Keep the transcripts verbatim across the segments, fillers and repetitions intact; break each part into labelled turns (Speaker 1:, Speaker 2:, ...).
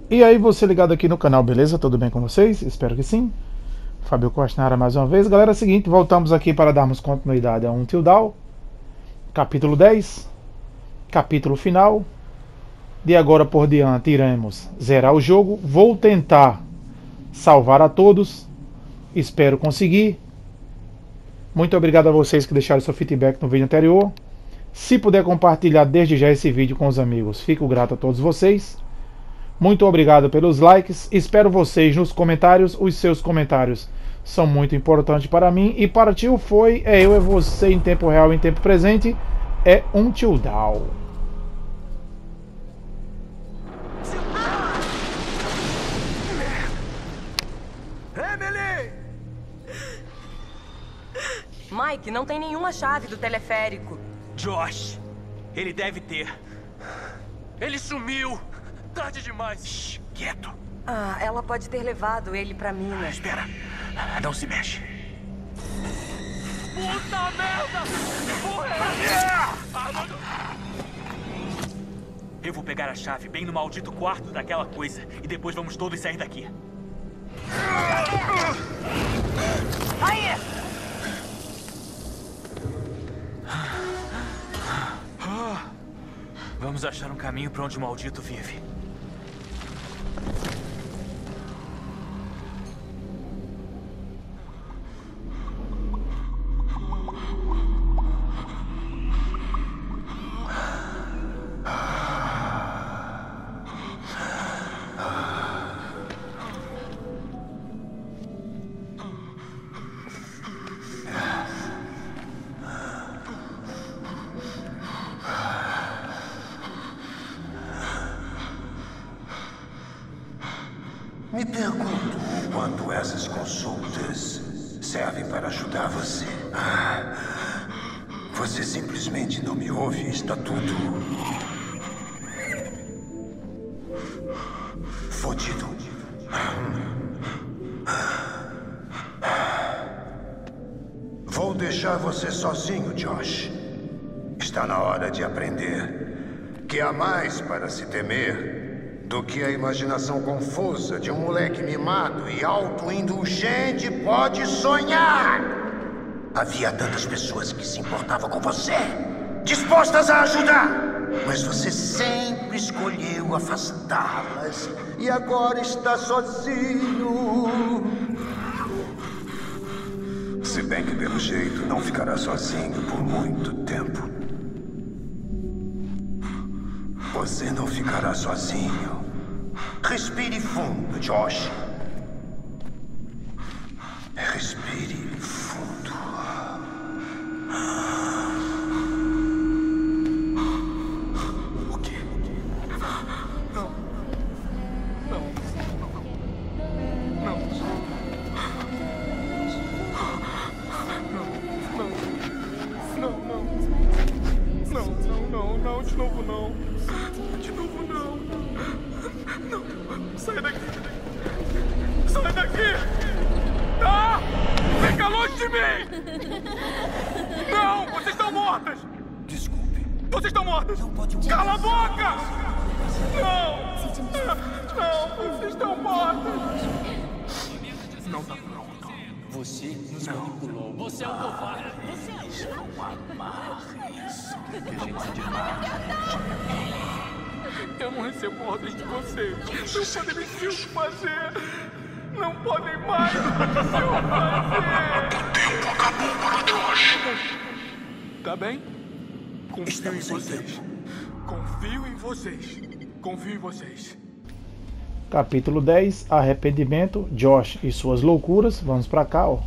Speaker 1: E aí, você ligado aqui no canal, beleza? Tudo bem com vocês? Espero que sim. Fábio Costa na área mais uma vez. Galera, é o seguinte, voltamos aqui para darmos continuidade a Until Dawn, capítulo dez, capítulo final. De agora por diante iremos zerar o jogo. Vou tentar salvar a todos. Espero conseguir. Muito obrigado a vocês que deixaram seu feedback no vídeo anterior. Se puder compartilhar desde já esse vídeo com os amigos, fico grato a todos vocês. Muito obrigado pelos likes. Espero vocês nos comentários. Os seus comentários são muito importantes para mim. E para Tio Foi, é eu e você em tempo real, em tempo presente. É Until Dawn.
Speaker 2: Emily!
Speaker 3: Mike, não tem nenhuma chave do teleférico.
Speaker 2: Josh, ele deve ter. Ele sumiu. Tarde demais. Shhh, quieto.
Speaker 3: Ah, ela pode ter levado ele pra mina.
Speaker 2: Espera. Não se mexe. Puta merda! Porra! Eu vou pegar a chave bem no maldito quarto daquela coisa. E depois vamos todos sair daqui.
Speaker 3: Aí!
Speaker 2: Vamos achar um caminho pra onde o maldito vive.
Speaker 4: Me pergunto o quanto essas consultas servem para ajudar você. Você simplesmente não me ouve e está tudo fodido. Vou deixar você sozinho, Josh. Está na hora de aprender que há mais para se temer do que a imaginação confusa de um moleque mimado e autoindulgente pode sonhar. Havia tantas pessoas que se importavam com você, dispostas a ajudar, mas você sempre escolheu afastá-las e agora está sozinho. Se bem que, pelo jeito, não ficará sozinho por muito tempo. Você não ficará sozinho. Respire fundo, Josh. Respire fundo.
Speaker 2: O quê? Não. Não. Não. Não. Não. Não. Não, não, não, de novo não. De novo não. Não. Sai daqui. Sai daqui. Ah! Fica longe de mim! Não! Vocês estão mortas!
Speaker 4: Desculpe.
Speaker 2: Vocês estão mortas!
Speaker 4: Não pode...
Speaker 2: Cala a boca! Não! Não! Vocês estão mortas! Não tá pronto.
Speaker 5: Você nos manipulou. Você é um covarde. Você é
Speaker 4: Isso não amarra isso. Que a gente se desmarca.
Speaker 2: Eu não recebo ordens de vocês. Não podem me dizer o que fazer. Não podem mais me dizer o que fazer.
Speaker 4: O tempo acabou para Josh.
Speaker 2: Tá bem? Confio em
Speaker 4: Estamos sem
Speaker 2: vocês.
Speaker 4: tempo.
Speaker 2: Confio em vocês. Confio em vocês.
Speaker 1: Capítulo dez, Arrependimento, Josh e suas loucuras. Vamos pra cá, ó.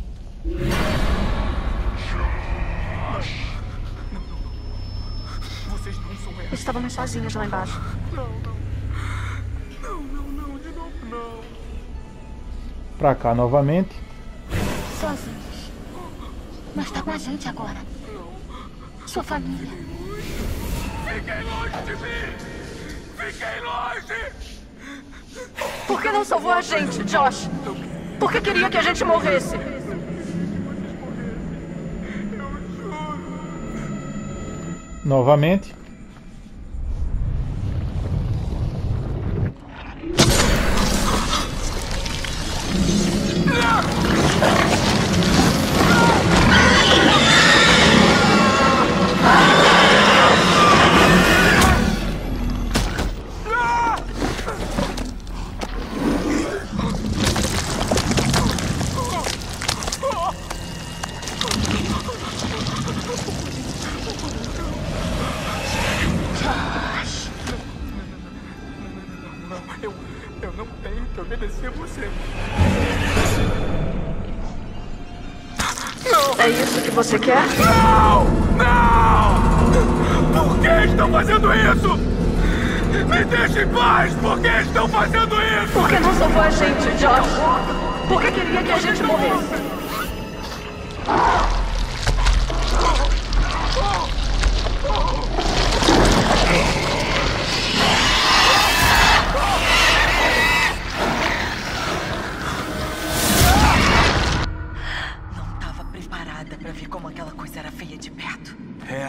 Speaker 2: Vocês não são reais.
Speaker 3: Estávamos sozinhos lá embaixo.
Speaker 2: Não, não. Não, não, não. De novo, não.
Speaker 1: Pra cá novamente.
Speaker 6: Sozinhos. Mas tá com a gente agora. Sua família.
Speaker 2: Fiquem longe de mim! Fiquem longe!
Speaker 3: Por que não salvou a gente, Josh? Por que queria que a gente morresse?
Speaker 1: Novamente.
Speaker 3: É isso que você quer?
Speaker 2: Não! Não! Por que estão fazendo isso? Me deixe em paz! Por que estão fazendo isso?
Speaker 3: Por que não salvou a gente, Josh? Por que queria que a gente morresse?
Speaker 7: Não estava preparada para ver como aquela coisa era feia de perto.
Speaker 2: É.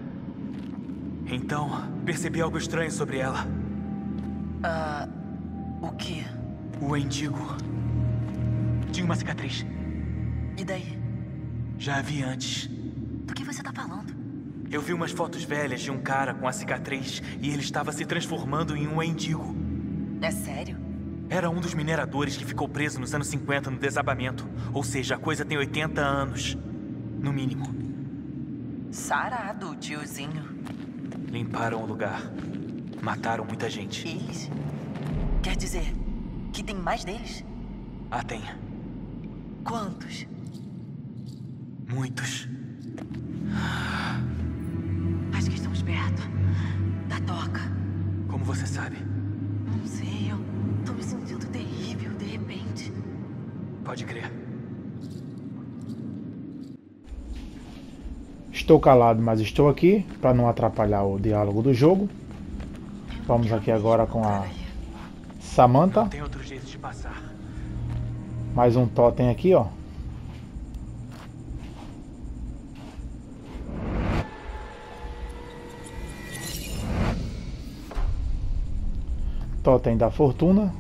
Speaker 2: Então, percebi algo estranho sobre ela.
Speaker 7: Ah... o quê?
Speaker 2: O Wendigo. Tinha uma cicatriz.
Speaker 7: E daí?
Speaker 2: Já a vi antes.
Speaker 7: Do que você tá falando?
Speaker 2: Eu vi umas fotos velhas de um cara com a cicatriz e ele estava se transformando em um Wendigo.
Speaker 7: É sério?
Speaker 2: Era um dos mineradores que ficou preso nos anos cinquenta no desabamento. Ou seja, a coisa tem oitenta anos. No mínimo.
Speaker 7: Sarado, tiozinho.
Speaker 2: Limparam o lugar. Mataram muita gente.
Speaker 7: Eles? Quer dizer, que tem mais deles?
Speaker 2: Ah, tem.
Speaker 7: Quantos?
Speaker 2: Muitos.
Speaker 7: Acho que estamos perto da toca.
Speaker 2: Como você sabe?
Speaker 7: Não sei, eu tô me sentindo terrível de repente.
Speaker 2: Pode crer.
Speaker 1: Estou calado, mas estou aqui para não atrapalhar o diálogo do jogo. Vamos aqui agora com a Samantha.
Speaker 2: Não tem outro jeito de passar.
Speaker 1: Mais um totem aqui, ó. Totem da fortuna.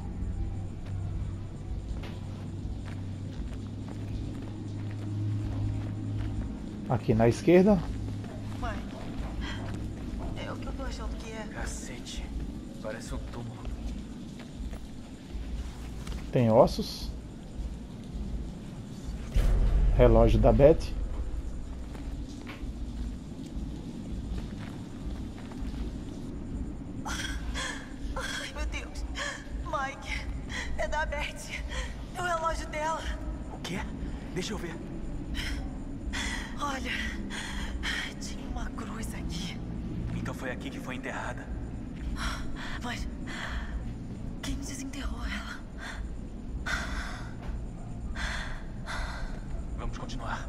Speaker 1: Aqui na esquerda.
Speaker 7: Mãe, é o que eu tô achando que é.
Speaker 2: Cacete. Parece um túmulo.
Speaker 1: Tem ossos. Relógio da Beth.
Speaker 7: Ai, meu Deus. Mike, é da Beth. É o relógio dela.
Speaker 2: O quê? Deixa eu ver.
Speaker 7: Olha, tinha uma cruz aqui.
Speaker 2: Então foi aqui que foi enterrada.
Speaker 7: Mas quem desenterrou ela?
Speaker 2: Vamos continuar.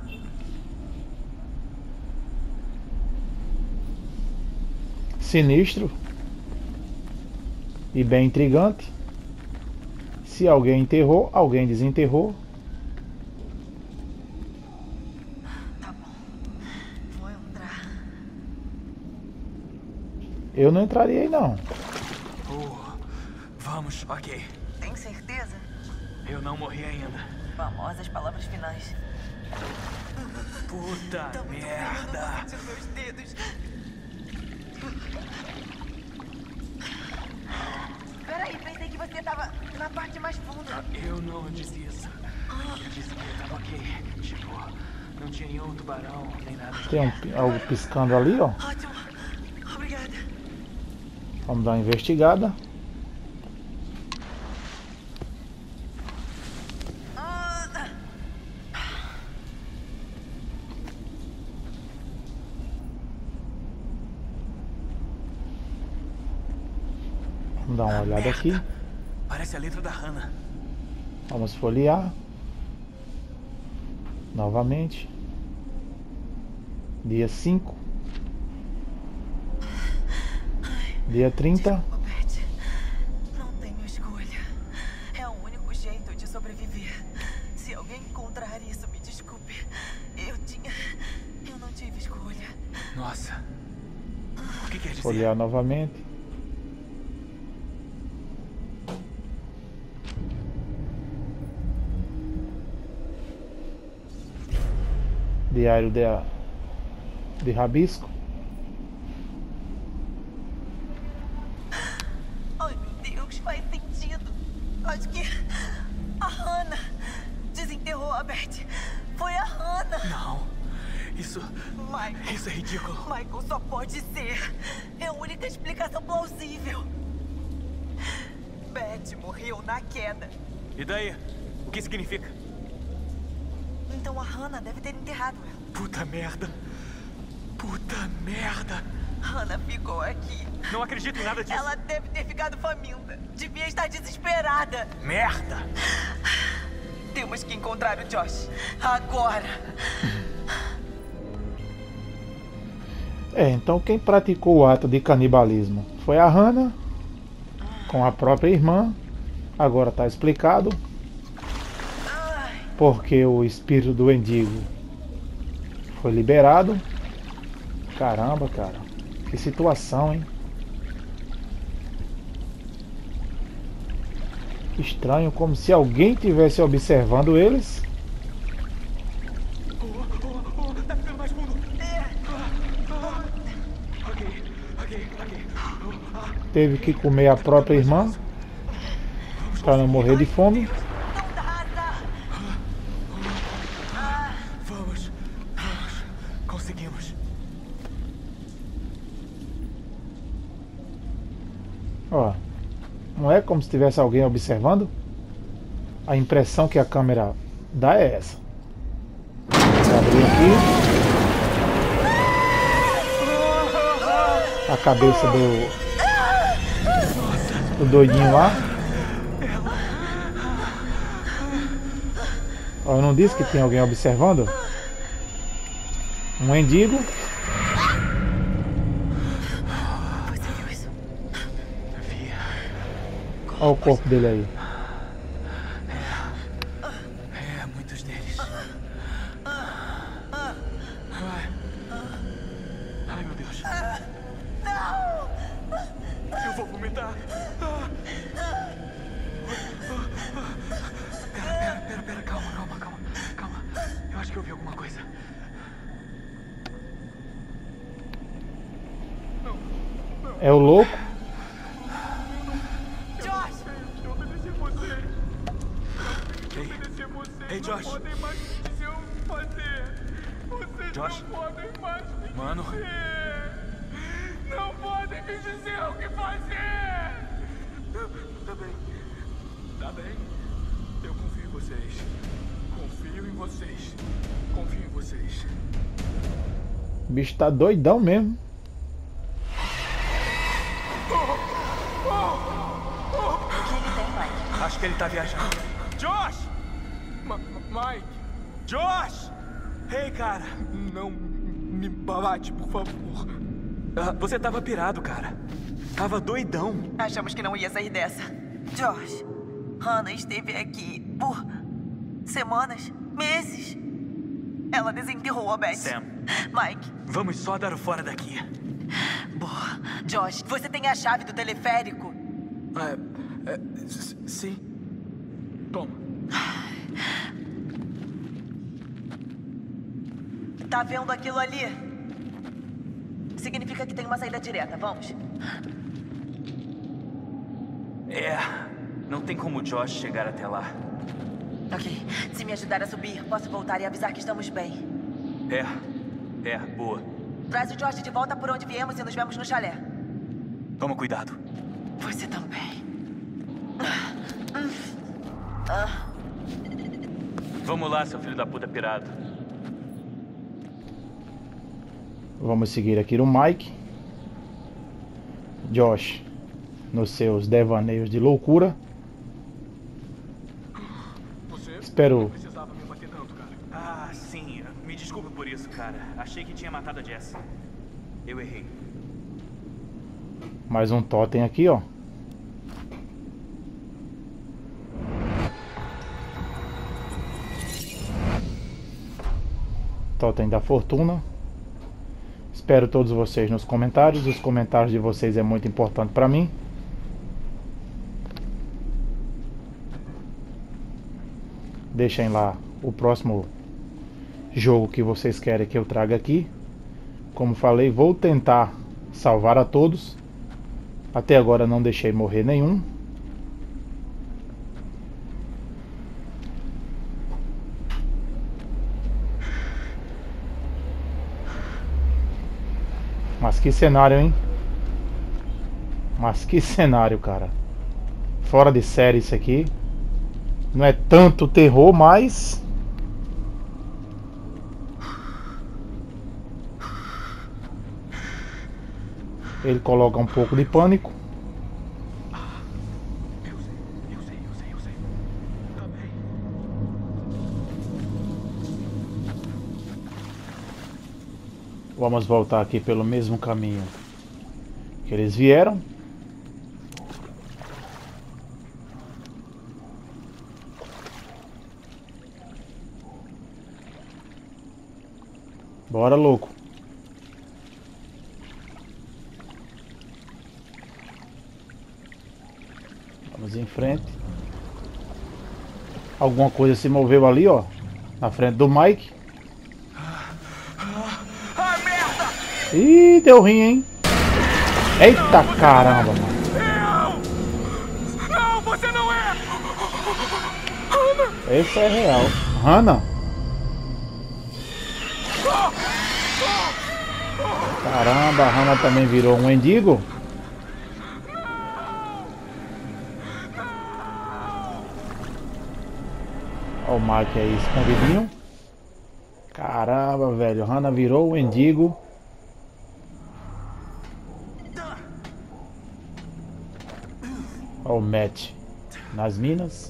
Speaker 1: Sinistro. E bem intrigante. Se alguém enterrou, alguém desenterrou.
Speaker 7: Tá bom. Vou entrar.
Speaker 1: Eu não entraria aí não.
Speaker 2: Oh, vamos, ok.
Speaker 7: Tem certeza?
Speaker 2: Eu não morri ainda.
Speaker 7: Famosas palavras finais.
Speaker 2: Puta
Speaker 7: Tá muito frio, eu
Speaker 2: merda.
Speaker 7: não tô sentindo meus dedos. Peraí, pensei que você tava na parte mais funda.
Speaker 2: Eu não disse isso. Eu disse que eu tava ok. Tipo, não tinha nenhum tubarão, nem nada.
Speaker 1: Tem um, pi- algo piscando ali, ó.
Speaker 7: Ótimo. Obrigada.
Speaker 1: Vamos dar uma investigada.
Speaker 7: Ah,
Speaker 1: Vamos dar uma olhada aqui.
Speaker 2: Parece a letra da Hannah.
Speaker 1: Vamos folhear. Novamente. Dia cinco. Dia trinta.
Speaker 7: Desculpa, Beth. Não tenho escolha. É o único jeito de sobreviver. Se alguém encontrar isso, me desculpe. Eu tinha... Eu não tive escolha.
Speaker 2: Nossa. O que quer dizer?
Speaker 1: Folhear novamente. Diário de, de Rabisco.
Speaker 7: Ai, meu Deus, faz sentido. Acho que a Hannah desenterrou a Beth. Foi a Hannah.
Speaker 2: Não. Isso.
Speaker 7: Michael.
Speaker 2: Isso é ridículo.
Speaker 7: Michael, só pode ser. É a única explicação plausível. Beth morreu na queda.
Speaker 2: E daí? O que significa?
Speaker 7: Então Então a Hannah deve ter enterrado ela.
Speaker 2: Puta merda. Puta merda.
Speaker 7: Hannah ficou aqui.
Speaker 2: Não acredito em nada disso.
Speaker 7: Ela deve ter ficado faminta. Devia estar desesperada.
Speaker 2: Merda.
Speaker 7: Temos que encontrar o Josh. Agora.
Speaker 1: É, então quem praticou o ato de canibalismo foi a Hannah, com a própria irmã. Agora está explicado. Porque o espírito do Wendigo foi liberado. Caramba, cara. Que situação, hein? Estranho, como se alguém estivesse observando eles.
Speaker 2: Oh, oh, oh, tá ficando mais fundo. Ok, ok, ok.
Speaker 1: Teve que comer a própria irmã para não morrer de fome.
Speaker 2: Vamos, vamos. Conseguimos.
Speaker 1: Ó, não é como se tivesse alguém observando? A impressão que a câmera dá é essa. Vou abrir aqui a cabeça do, do doidinho lá. Ó, eu não disse que tinha alguém observando? Um mendigo. Olha o corpo dele aí.
Speaker 2: É, é muitos deles. Ai. Ai, meu Deus. Eu vou vomitar. Pera, pera, pera, pera, calma, calma, calma, calma. Eu acho que eu vi alguma coisa.
Speaker 1: É o louco.
Speaker 2: Ei, Josh.
Speaker 8: Podem mais me dizer o que fazer. Vocês
Speaker 2: Josh?
Speaker 8: não podem mais me
Speaker 2: Mano.
Speaker 8: dizer. Não podem me dizer o que fazer.
Speaker 2: Tá bem. Tá bem. Eu confio em vocês. Confio em vocês. Confio em vocês.
Speaker 1: O bicho tá doidão mesmo.
Speaker 2: Acho que ele tá viajando. Josh!
Speaker 8: Ma Mike,
Speaker 2: Josh! Ei, cara!
Speaker 8: não me bate, por favor.
Speaker 2: Ah, você tava pirado, cara. Tava doidão.
Speaker 7: Achamos que não ia sair dessa. Josh, Hannah esteve aqui por semanas, meses. Ela desenterrou a Beth.
Speaker 2: Sam.
Speaker 7: Mike.
Speaker 2: Vamos só dar o fora daqui.
Speaker 7: Boa. Josh, você tem a chave do teleférico?
Speaker 2: É, é, sim. Toma.
Speaker 7: Tá vendo aquilo ali? Significa que tem uma saída direta. Vamos.
Speaker 5: É, não tem como o Josh chegar até lá.
Speaker 7: Ok. Se me ajudar a subir, posso voltar e avisar que estamos bem.
Speaker 5: É, é, boa.
Speaker 7: Traz o Josh de volta por onde viemos e nos vemos no chalé.
Speaker 5: Toma cuidado.
Speaker 7: Você também. Ah.
Speaker 5: Vamos lá, seu filho da puta pirado.
Speaker 1: Vamos seguir aqui o Mike. Josh, nos seus devaneios de loucura.
Speaker 2: Você
Speaker 1: Espero.
Speaker 2: não precisava me bater tanto, cara.
Speaker 5: Ah, sim. Me desculpe por isso, cara. Achei que tinha matado a Jess. Eu errei.
Speaker 1: Mais um totem aqui, ó. Totem da fortuna. Espero todos vocês nos comentários. Os comentários de vocês é muito importante para mim. Deixem lá o próximo jogo que vocês querem que eu traga aqui. Como falei, vou tentar salvar a todos. Até agora não deixei morrer nenhum. Mas que cenário, hein? Mas que cenário, cara. Fora de série isso aqui. Não é tanto terror, mas Ele coloca um pouco de pânico.
Speaker 2: Eu sei, eu sei, eu sei, eu sei. Tá bem.
Speaker 1: Vamos voltar aqui pelo mesmo caminho que eles vieram. Bora, louco. Vamos em frente. Alguma coisa se moveu ali, ó. Na frente do Mike.
Speaker 2: Ah, merda!
Speaker 1: Ih, deu ruim, hein? Eita caramba, mano.
Speaker 2: Eu! Não, você não é!
Speaker 1: Esse é real. Hannah? Caramba, a Hannah também virou um mendigo? Olha o Mike aí escondidinho. Caramba, velho. Hannah virou um mendigo. Olha o Matt nas minas.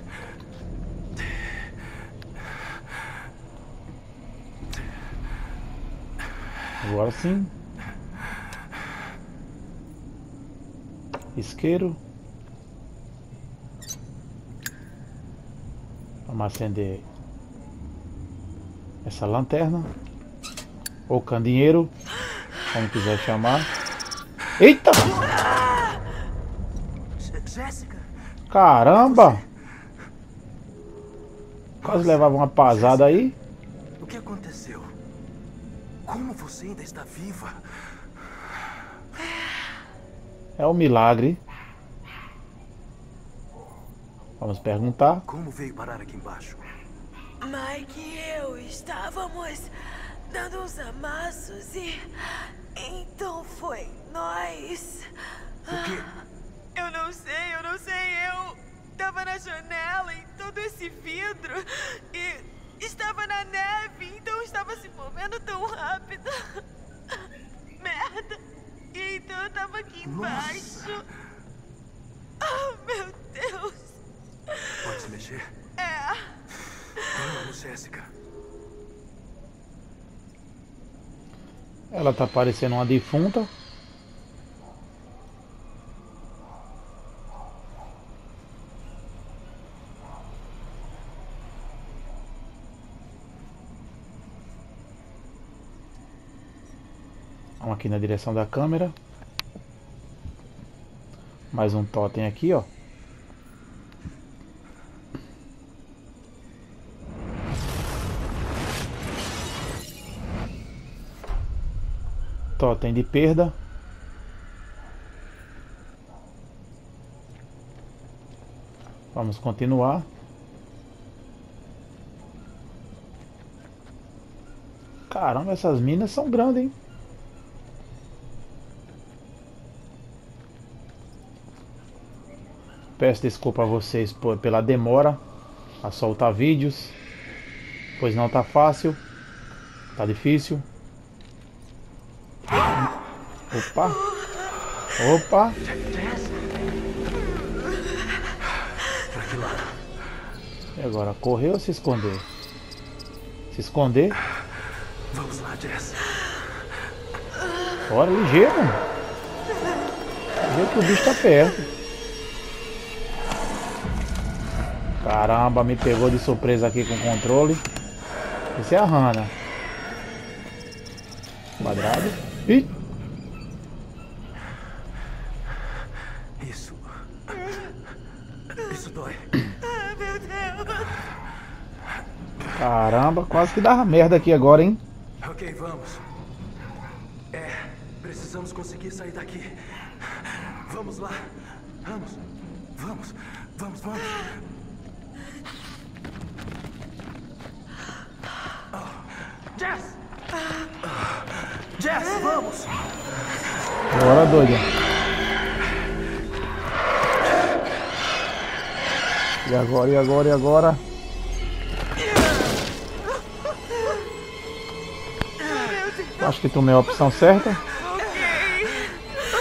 Speaker 1: Agora sim. Isqueiro. Vamos acender essa lanterna. Ou candeeiro, como quiser chamar. Eita!
Speaker 5: Jéssica?
Speaker 1: Caramba! Quase levava uma pasada aí.
Speaker 5: O que aconteceu? Como você ainda está viva?
Speaker 1: É um milagre. Vamos perguntar.
Speaker 5: Como veio parar aqui embaixo?
Speaker 7: Mike e eu estávamos dando uns amassos e então foi nós.
Speaker 5: O quê?
Speaker 7: Eu não sei, eu não sei. Eu tava na janela em todo esse vidro e estava na neve, então estava se movendo tão rápido. Merda! E então eu tava aqui embaixo.
Speaker 5: Nossa.
Speaker 7: Oh, meu Deus!
Speaker 5: Pode se mexer?
Speaker 7: É.
Speaker 5: Vamos, Jéssica.
Speaker 1: Ela tá parecendo uma defunta. Vamos aqui na direção da câmera. Mais um totem aqui, ó. Totem de perda. Vamos continuar. Caramba, essas minas são grandes, hein? Peço desculpa a vocês por, pela demora a soltar vídeos, pois não tá fácil, tá difícil. Opa! Opa! E agora, correr ou se esconder? Se esconder?
Speaker 5: Vamos lá, Jess.
Speaker 1: Bora, ligeiro! Ligeiro que o bicho tá perto. Caramba, me pegou de surpresa aqui com o controle. Esse é a Hannah. Quadrado. Ih!
Speaker 5: Isso. Isso dói.
Speaker 7: Ah, meu Deus!
Speaker 1: Caramba, quase que dava merda aqui agora, hein?
Speaker 5: Ok, vamos. É, precisamos conseguir sair daqui. Vamos lá. Vamos. Vamos. Vamos, vamos. Jess! Jess, vamos!
Speaker 1: Bora, doida. E agora, e agora, e agora? Acho que tomei a opção certa.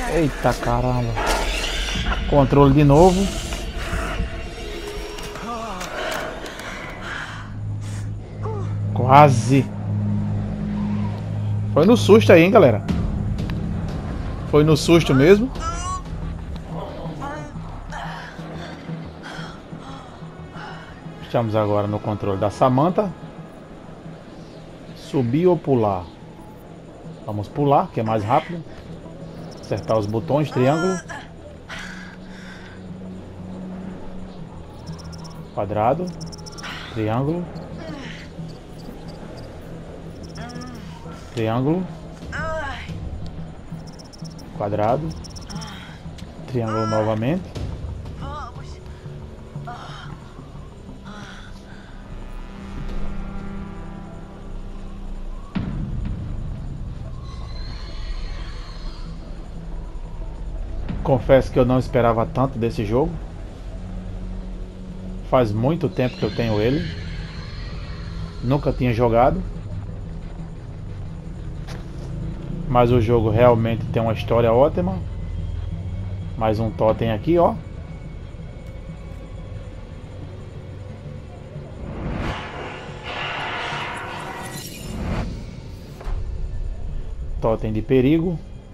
Speaker 1: Eita caramba. Controle de novo. Quase. Foi no susto aí, hein, galera. Foi no susto mesmo. Estamos agora no controle da Samantha. Subir ou pular? Vamos pular, que é mais rápido. Acertar os botões, triângulo. Quadrado. Triângulo. Triângulo. Quadrado. Triângulo novamente. Confesso que eu não esperava tanto desse jogo. Faz muito tempo que eu tenho ele. Nunca tinha jogado. Mas o jogo realmente tem uma história ótima. Mais um totem aqui, ó. Totem de perigo.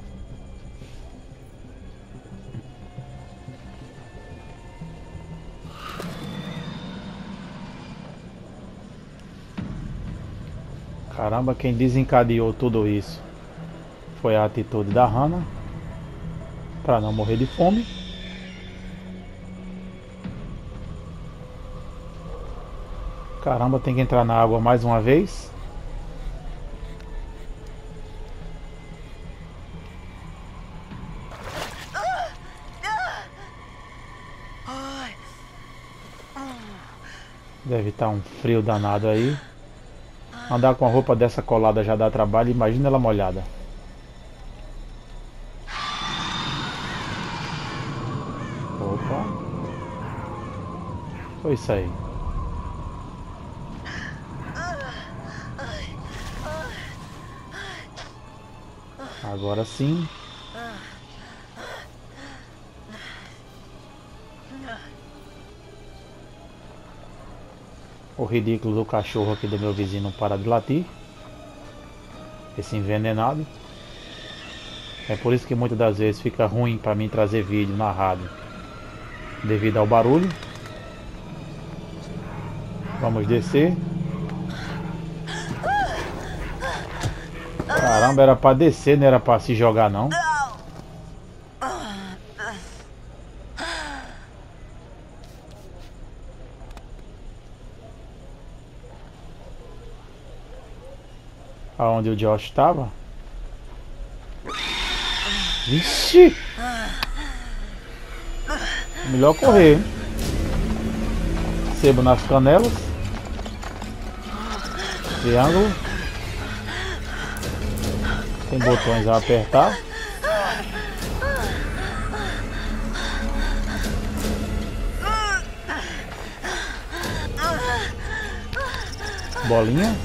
Speaker 1: Caramba, quem desencadeou tudo isso foi a atitude da Hannah para não morrer de fome. Caramba, tem que entrar na água mais uma vez. Deve estar um frio danado aí. Andar com a roupa dessa colada já dá trabalho, imagina ela molhada. Opa. Foi isso aí. Agora sim. O ridículo do cachorro aqui do meu vizinho não para de latir. Esse envenenado. É por isso que muitas das vezes fica ruim para mim trazer vídeo na rádio, devido ao barulho. Vamos descer. Caramba, era para descer, não era para se jogar não. Aonde o Josh estava? Vixe! Melhor correr, hein? Sebo nas canelas. Triângulo. Tem botões a apertar. Bolinha.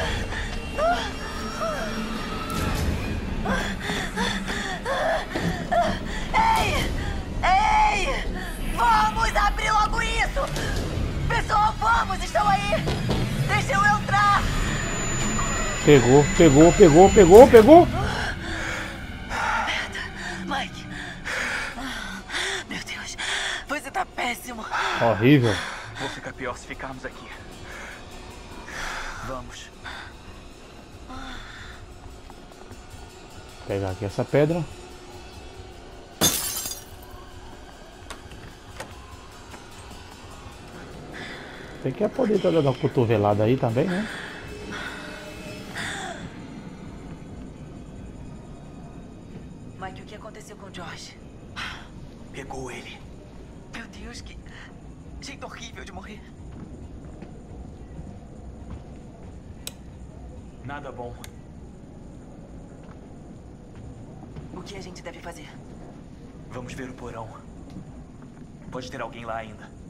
Speaker 7: Vamos abrir logo isso! Pessoal, vamos! Estão aí! Deixa eu entrar!
Speaker 1: Pegou, pegou, pegou, pegou, pegou!
Speaker 7: Mike! Meu Deus! Você tá péssimo!
Speaker 1: Horrível!
Speaker 5: Vou ficar pior se ficarmos aqui. Vamos.
Speaker 1: Vou pegar aqui essa pedra. Tem que poder estar dando uma cotovelada aí também, né?
Speaker 7: Mike, o que aconteceu com o Josh?
Speaker 5: Pegou ele.
Speaker 7: Meu Deus, que jeito horrível de morrer.
Speaker 5: Nada bom.
Speaker 7: O que a gente deve fazer?
Speaker 5: Vamos ver o porão. Pode ter alguém lá ainda.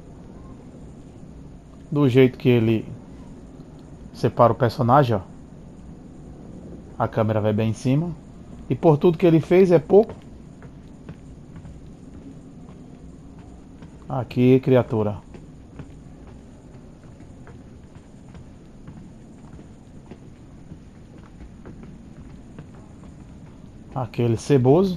Speaker 1: Do jeito que ele separa o personagem, ó. A câmera vai bem em cima. E por tudo que ele fez é pouco. Aqui, criatura. Aquele ceboso.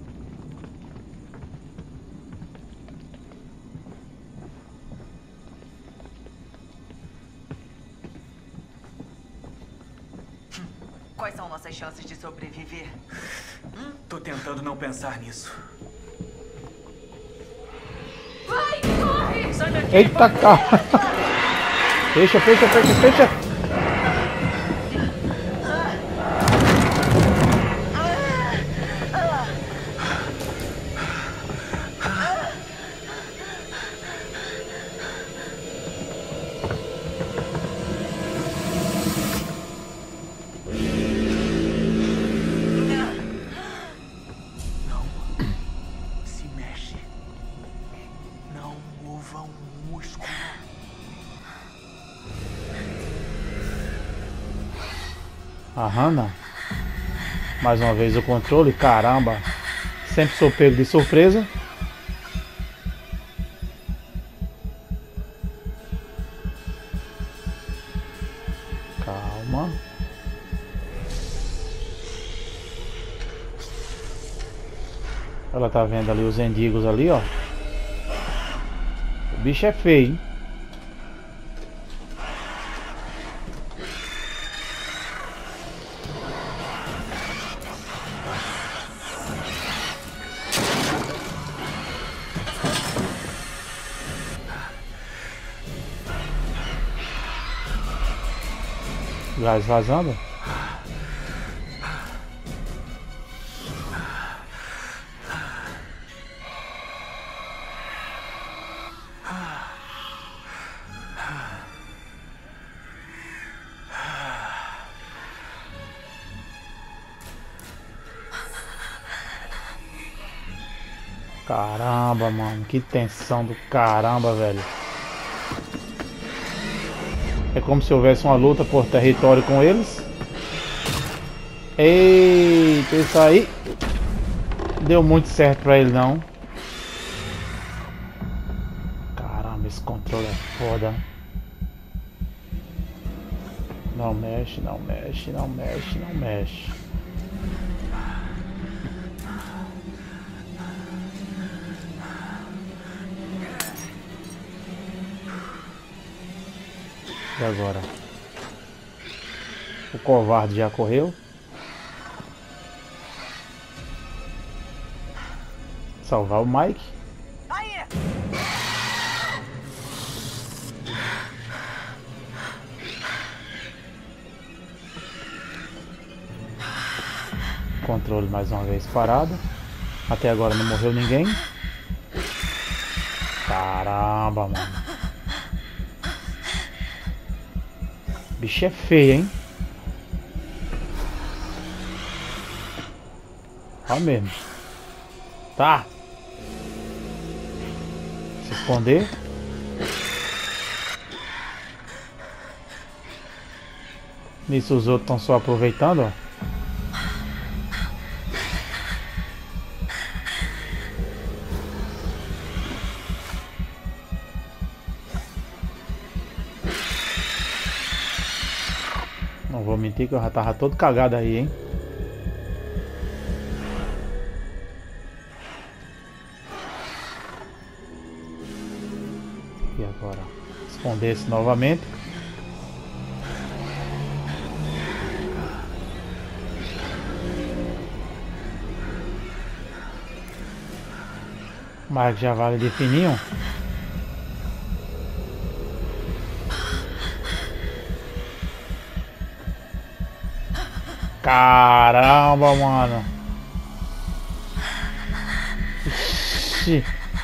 Speaker 7: Quais são nossas chances de sobreviver?
Speaker 5: Hum, tô tentando não pensar nisso.
Speaker 3: Vai, corre!
Speaker 5: Sai daqui!
Speaker 1: Eita, calma. Fecha, fecha, fecha, fecha. A Hannah. Mais uma vez o controle. Caramba. Sempre sou pego de surpresa. Calma. Ela tá vendo ali os endigos ali, ó. O bicho é feio, hein? Gás vazando. Caramba, mano, que tensão do caramba, velho. É como se houvesse uma luta por território com eles. Eita, isso aí deu muito certo pra ele, não. Caramba, esse controle é foda. Não mexe, não mexe, não mexe, não mexe. E agora? O covarde já correu. Salvar o Mike. Controle mais uma vez parado. Até agora não morreu ninguém. Caramba, mano. Bicho é feio, hein? Ó mesmo. Tá. Se esconder. Nisso os outros estão só aproveitando, ó. Não vou mentir que eu já tava todo cagado aí, hein? E agora? Esconder-se novamente. Mas já vale de fininho. Caramba, mano. Ixi.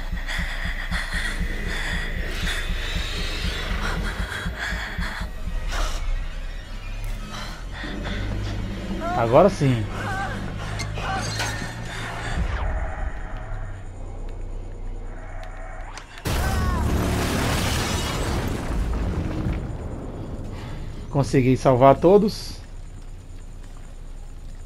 Speaker 1: Agora sim. Consegui salvar todos.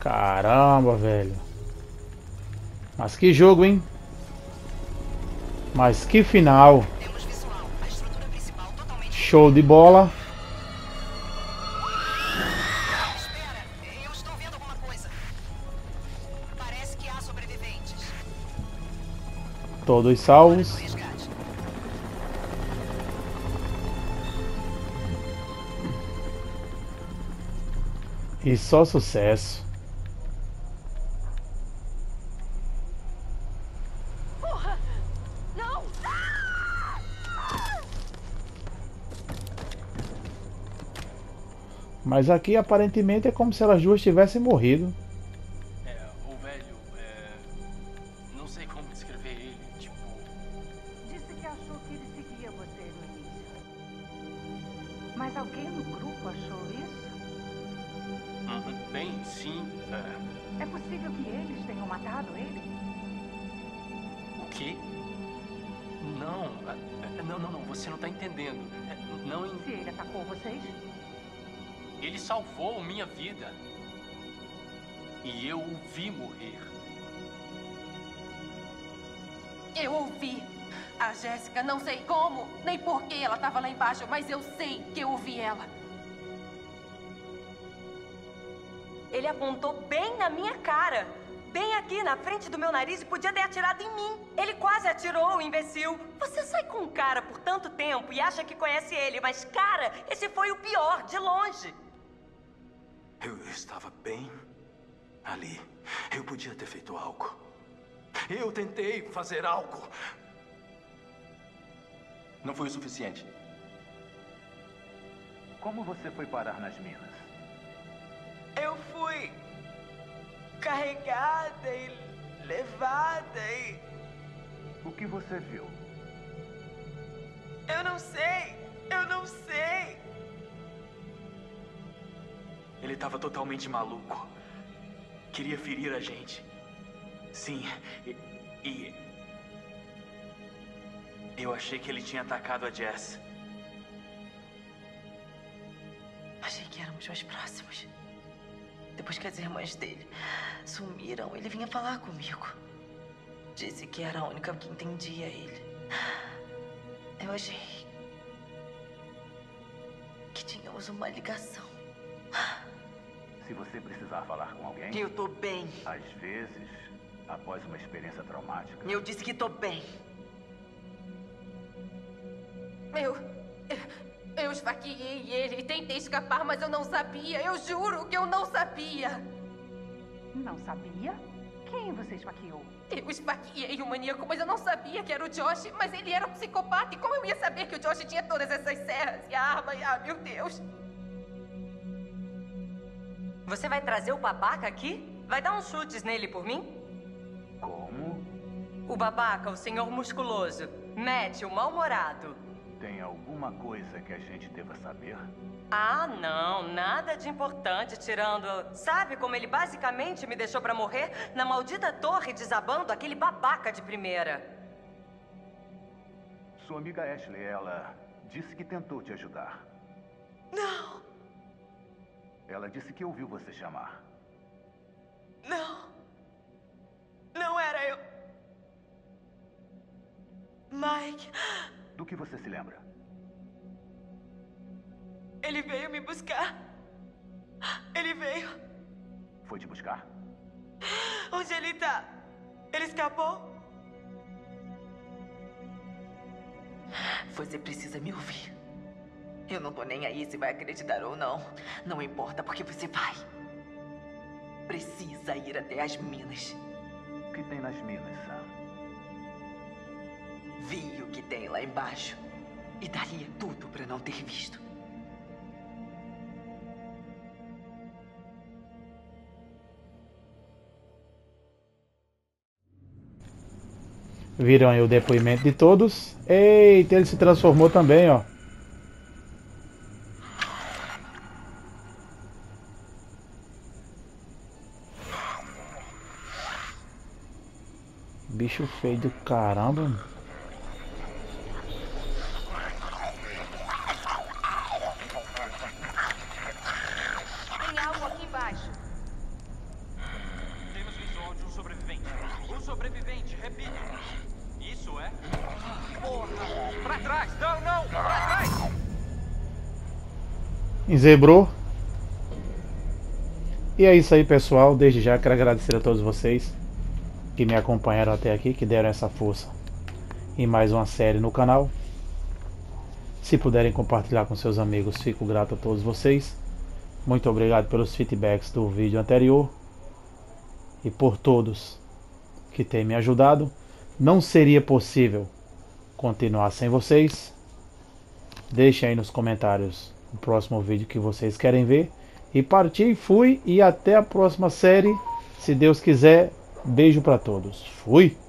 Speaker 1: Caramba, velho. Mas que jogo, hein? Mas que final. Show de bola. Todos salvos. E só sucesso.
Speaker 3: Porra! Não!
Speaker 1: Mas aqui aparentemente é como se elas duas tivessem morrido.
Speaker 5: É, o velho, é... não sei como descrever ele, tipo...
Speaker 6: Disse que achou que ele seguia você no início. Mas alguém no grupo achou isso?
Speaker 5: Uhum, bem, sim, é...
Speaker 6: É possível que eles tenham matado ele?
Speaker 5: O quê? Não, é, não, não, não, você não tá entendendo. É, não em...
Speaker 6: Se ele atacou vocês?
Speaker 5: Ele salvou minha vida. E eu o vi morrer.
Speaker 3: Eu ouvi. A Jéssica, não sei como, nem por que ela estava lá embaixo, mas eu sei que eu ouvi ela.
Speaker 9: Ele apontou bem na minha cara. Bem aqui, na frente do meu nariz, e podia ter atirado em mim. Ele quase atirou, o imbecil. Você sai com um cara por tanto tempo e acha que conhece ele, mas, cara, esse foi o pior, de longe.
Speaker 2: Eu estava bem ali. Eu podia ter feito algo. Eu tentei fazer algo. Não foi o suficiente.
Speaker 10: Como você foi parar nas minas?
Speaker 7: Eu fui carregada e levada e...
Speaker 10: O que você viu?
Speaker 7: Eu não sei. Eu não sei.
Speaker 5: Ele estava totalmente maluco. Queria ferir a gente. Sim, e, e... eu achei que ele tinha atacado a Jess.
Speaker 7: Achei que éramos mais próximos. Depois que as irmãs dele sumiram, ele vinha falar comigo. Disse que era a única que entendia ele. Eu achei que tínhamos uma ligação.
Speaker 10: Se você precisar falar com alguém...
Speaker 7: Eu tô bem.
Speaker 10: Às vezes, após uma experiência traumática...
Speaker 7: Eu disse que tô bem.
Speaker 3: Eu... Eu esfaqueei ele e tentei escapar, mas eu não sabia. Eu juro que eu não sabia.
Speaker 6: Não sabia? Quem você esfaqueou?
Speaker 3: Eu esfaqueei o maníaco, mas eu não sabia que era o Josh. Mas ele era um psicopata. E como eu ia saber que o Josh tinha todas essas serras e a arma? E, ah, meu Deus.
Speaker 9: Você vai trazer o babaca aqui? Vai dar uns chutes nele por mim?
Speaker 10: Como?
Speaker 9: O babaca, o senhor musculoso. Matt, o mal-humorado.
Speaker 10: Tem alguma coisa que a gente deva saber?
Speaker 9: Ah, não. Nada de importante, tirando... Sabe como ele basicamente me deixou pra morrer? Na maldita torre desabando aquele babaca de primeira.
Speaker 10: Sua amiga Ashley, ela disse que tentou te ajudar.
Speaker 7: Não.
Speaker 10: Ela disse que ouviu você chamar.
Speaker 7: Não. Não era eu. Mike.
Speaker 10: Do que você se lembra?
Speaker 7: Ele veio me buscar. Ele veio.
Speaker 10: Foi te buscar?
Speaker 7: Onde ele tá? Ele escapou? Você precisa me ouvir. Eu não tô nem aí se vai acreditar ou não. Não importa, porque você vai. Precisa ir até as minas.
Speaker 10: O que tem nas minas, Sam?
Speaker 7: Vi o que tem lá embaixo. E daria tudo pra não ter visto.
Speaker 1: Viram aí o depoimento de todos. Eita, ele se transformou também, ó. Bicho feio do caramba.
Speaker 3: Tem algo aqui embaixo.
Speaker 5: Temos visual de um sobrevivente. Um sobrevivente, repito. Isso é?
Speaker 1: Enzebrou. E é isso aí, pessoal. Desde já quero agradecer a todos vocês que me acompanharam até aqui, que deram essa força em mais uma série no canal. Se puderem compartilhar com seus amigos, fico grato a todos vocês. Muito obrigado pelos feedbacks do vídeo anterior e por todos que têm me ajudado. Não seria possível continuar sem vocês. Deixem aí nos comentários o próximo vídeo que vocês querem ver. E parti, fui e até a próxima série, se Deus quiser. Beijo para todos. Fui!